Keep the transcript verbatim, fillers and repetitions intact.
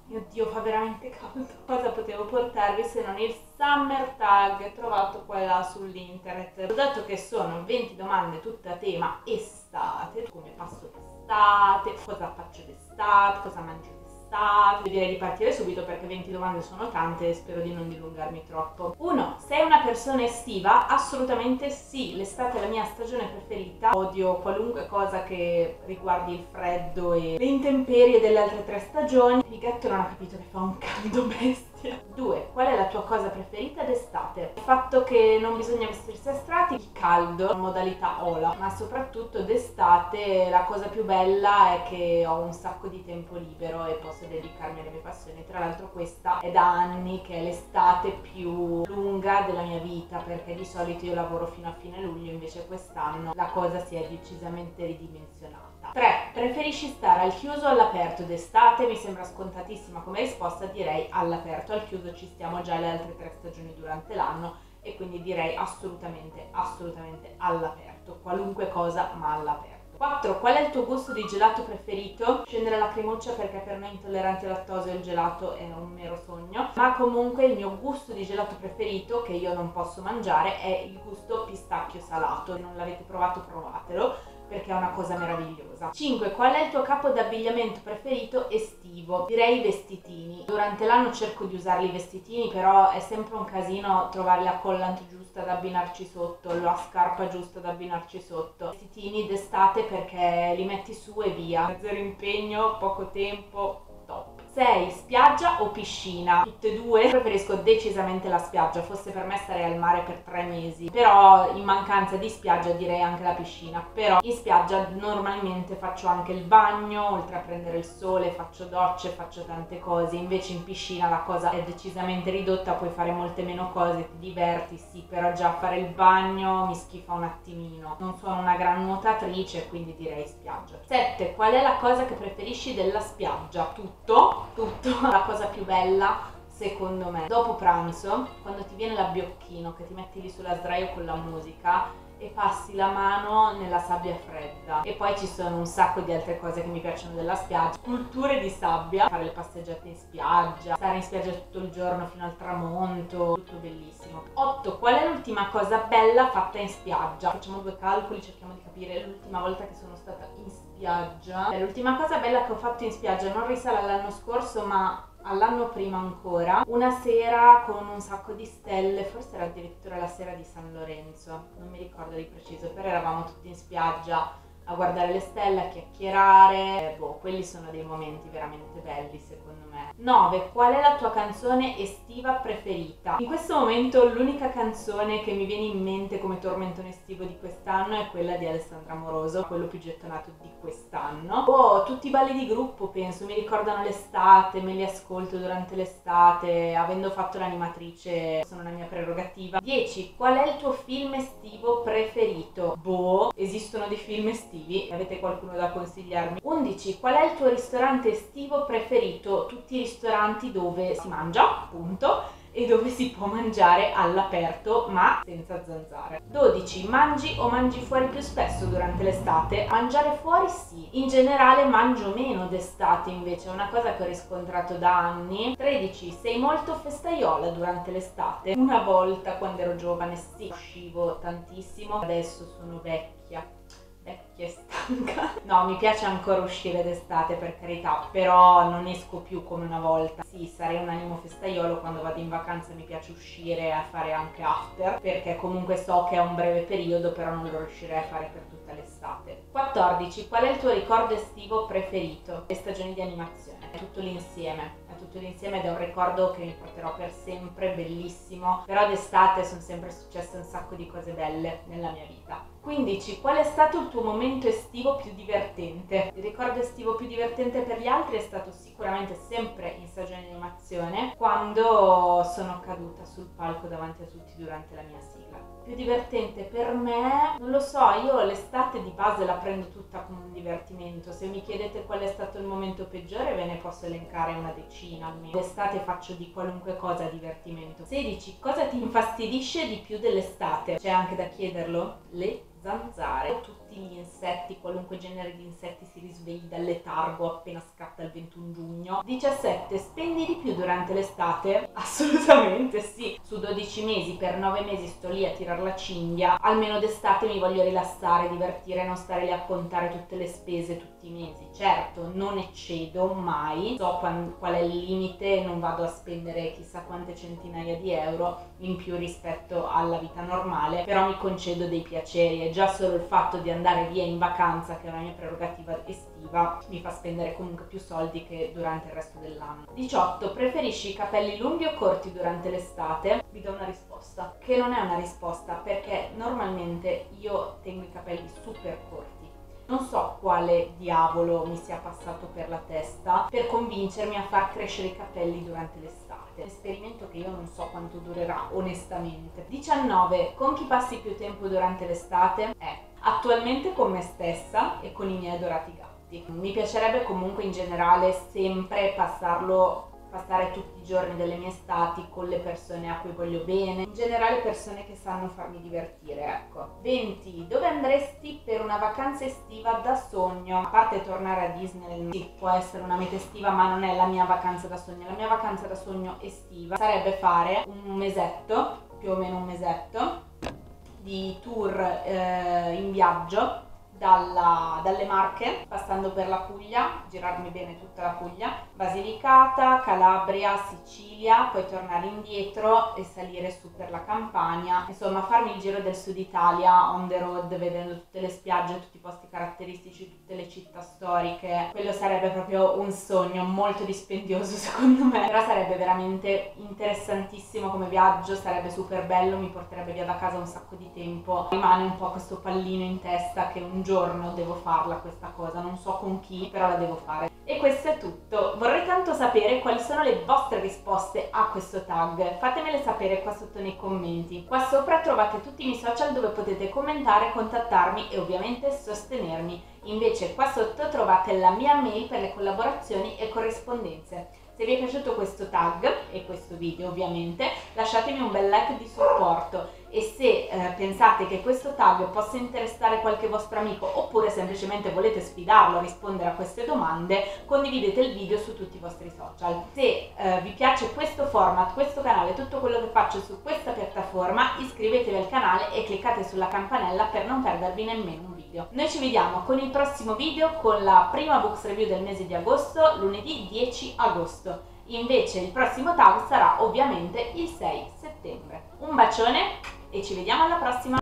Mio Dio, fa veramente caldo. Cosa potevo portarvi se non il Summer Tag trovato qua e là sull'internet? Ho dato che sono venti domande tutte a tema estate, come passo l'estate, cosa faccio d'estate, cosa mangio d'estate. Direi di partire subito perché venti domande sono tante e spero di non dilungarmi troppo. uno. Sei una persona estiva? Assolutamente sì, l'estate è la mia stagione preferita. Odio qualunque cosa che riguardi il freddo e le intemperie delle altre tre stagioni. Il gatto non ha capito che fa un caldo bestia. due. Qual è la tua cosa preferita d'estate? Il fatto che non bisogna vestirsi a strati, il caldo, modalità Ola, ma soprattutto d'estate la cosa più bella è che ho un sacco di tempo libero e posso dedicarmi alle mie passioni. Tra l'altro questa è da anni che è l'estate più lunga della mia vita, perché di solito io lavoro fino a fine luglio, invece quest'anno la cosa si è decisamente ridimensionata. tre. Preferisci stare al chiuso o all'aperto d'estate? Mi sembra scontatissima come risposta, direi all'aperto. Al chiuso ci stiamo già le altre tre stagioni durante l'anno e quindi direi assolutamente, assolutamente all'aperto. Qualunque cosa, ma all'aperto. quattro. Qual è il tuo gusto di gelato preferito? Scendere la lacrimuccia perché per noi intolleranti al lattosio il gelato è un mero sogno, ma comunque il mio gusto di gelato preferito, che io non posso mangiare, è il gusto pistacchio salato. Se non l'avete provato, provatelo, perché è una cosa meravigliosa. cinque. Qual è il tuo capo d'abbigliamento preferito estivo? Direi i vestitini. Durante l'anno cerco di usarli i vestitini, però è sempre un casino trovare la collant giusta da abbinarci sotto, la scarpa giusta da abbinarci sotto. Vestitini d'estate perché li metti su e via. Zero impegno, poco tempo, top. sei. Spiaggia o piscina? Tutte e due. Preferisco decisamente la spiaggia, fosse per me starei al mare per tre mesi, però in mancanza di spiaggia direi anche la piscina. Però in spiaggia normalmente faccio anche il bagno, oltre a prendere il sole, faccio docce, faccio tante cose, invece in piscina la cosa è decisamente ridotta, puoi fare molte meno cose, ti diverti, sì, però già fare il bagno mi schifa un attimino. Non sono una gran nuotatrice, quindi direi spiaggia. sette. Qual è la cosa che preferisci della spiaggia? Tutto. Tutto. La cosa più bella secondo me dopo pranzo, quando ti viene l'abbiocchino, che ti metti lì sulla sdraio con la musica e passi la mano nella sabbia fredda. E poi ci sono un sacco di altre cose che mi piacciono della spiaggia: sculture di sabbia, fare le passeggiate in spiaggia, stare in spiaggia tutto il giorno fino al tramonto, tutto bellissimo. otto. Qual è l'ultima cosa bella fatta in spiaggia? Facciamo due calcoli, cerchiamo di capire l'ultima volta che sono stata in spiaggia. L'ultima cosa bella che ho fatto in spiaggia non risale all'anno scorso, ma all'anno prima ancora, una sera con un sacco di stelle, forse era addirittura la sera di San Lorenzo, non mi ricordo di preciso, però eravamo tutti in spiaggia a guardare le stelle, a chiacchierare, boh, quelli sono dei momenti veramente belli secondo me. nove. Qual è la tua canzone estiva preferita? In questo momento l'unica canzone che mi viene in mente come tormentone estivo di quest'anno è quella di Alessandra Amoroso, quello più gettonato di quest'anno. Oh, tutti i balli di gruppo penso, mi ricordano l'estate, me li ascolto durante l'estate, avendo fatto l'animatrice sono una mia prerogativa. dieci. Qual è il tuo film estivo preferito? Boh, esistono dei film estivi? Avete qualcuno da consigliarmi? undici. Qual è il tuo ristorante estivo preferito? Tutti i ristoranti dove si mangia, appunto, e dove si può mangiare all'aperto ma senza zanzare. dodici. Mangi o mangi fuori più spesso durante l'estate? Mangiare fuori sì, in generale mangio meno d'estate invece, è una cosa che ho riscontrato da anni. tredici. Sei molto festaiola durante l'estate? Una volta quando ero giovane sì, uscivo tantissimo, adesso sono vecchia. Vecchia e stanca. No, mi piace ancora uscire d'estate per carità, però non esco più come una volta. Sì, sarei un animo festaiolo, quando vado in vacanza mi piace uscire a fare anche after, perché comunque so che è un breve periodo, però non lo riuscirei a fare per tutta l'estate. quattordici. Qual è il tuo ricordo estivo preferito? Le stagioni di animazione, è tutto l'insieme. Tutto l'insieme ed è un ricordo che mi porterò per sempre, bellissimo, però d'estate sono sempre successe un sacco di cose belle nella mia vita. quindici. Qual è stato il tuo momento estivo più divertente? Il ricordo estivo più divertente per gli altri è stato sicuramente sempre in stagione di animazione, quando sono caduta sul palco davanti a tutti durante la mia sigla. Più divertente per me, non lo so, io l'estate di base la prendo tutta come un divertimento. Se mi chiedete qual è stato il momento peggiore ve ne posso elencare una decina almeno. L'estate faccio di qualunque cosa divertimento. sedici. Cosa ti infastidisce di più dell'estate? C'è anche da chiederlo? Le zanzare, tutti gli insetti, qualunque genere di insetti si risvegli dal letargo appena scatta il ventuno giugno. diciassette. Spendi di più durante l'estate? Assolutamente sì. Su dodici mesi, per nove mesi sto lì a tirar la cinghia, almeno d'estate mi voglio rilassare, divertire, non stare lì a contare tutte le spese tutti i mesi. Certo, non eccedo mai, so qual, qual è il limite, non vado a spendere chissà quante centinaia di euro in più rispetto alla vita normale, però mi concedo dei piaceri e già solo il fatto di andare via in vacanza, che è una mia prerogativa estiva, mi fa spendere comunque più soldi che durante il resto dell'anno. diciotto. Preferisci i capelli lunghi o corti durante l'estate? Vi do una risposta, che non è una risposta, perché normalmente io tengo i capelli super corti. Non so quale diavolo mi sia passato per la testa per convincermi a far crescere i capelli durante l'estate. Esperimento che io non so quanto durerà, onestamente. diciannove. Con chi passi più tempo durante l'estate? Eh, attualmente con me stessa e con i miei adorati gatti. Mi piacerebbe comunque in generale sempre passarlo passare tutti i giorni delle mie estati con le persone a cui voglio bene, in generale persone che sanno farmi divertire, ecco. venti. Dove andresti per una vacanza estiva da sogno? A parte tornare a Disney, sì, può essere una meta estiva, ma non è la mia vacanza da sogno. La mia vacanza da sogno estiva sarebbe fare un mesetto, più o meno un mesetto, di tour eh, in viaggio, Dalla, dalle Marche, passando per la Puglia, girarmi bene tutta la Puglia, Basilicata, Calabria, Sicilia, poi tornare indietro e salire su per la Campania, insomma farmi il giro del sud Italia on the road, vedendo tutte le spiagge, tutti i posti caratteristici, tutte le città storiche. Quello sarebbe proprio un sogno molto dispendioso secondo me, però sarebbe veramente interessantissimo come viaggio, sarebbe super bello, mi porterebbe via da casa un sacco di tempo. Rimane un po' questo pallino in testa che un giorno devo farla questa cosa, non so con chi, però la devo fare. E questo è tutto. Vorrei tanto sapere quali sono le vostre risposte a questo tag, fatemele sapere qua sotto nei commenti. Qua sopra trovate tutti i miei social dove potete commentare, contattarmi e ovviamente sostenermi. Invece qua sotto trovate la mia mail per le collaborazioni e corrispondenze. Se vi è piaciuto questo tag e questo video ovviamente, lasciatemi un bel like di supporto e se eh, pensate che questo tag possa interessare qualche vostro amico oppure semplicemente volete sfidarlo a rispondere a queste domande, condividete il video su tutti i vostri social. Se eh, vi piace questo format, questo canale, tutto quello che faccio su questa piattaforma, iscrivetevi al canale e cliccate sulla campanella per non perdervi nemmeno un video. Noi ci vediamo con il prossimo video, con la prima books review del mese di agosto, lunedì dieci agosto. Invece il prossimo tag sarà ovviamente il sei settembre. Un bacione e ci vediamo alla prossima!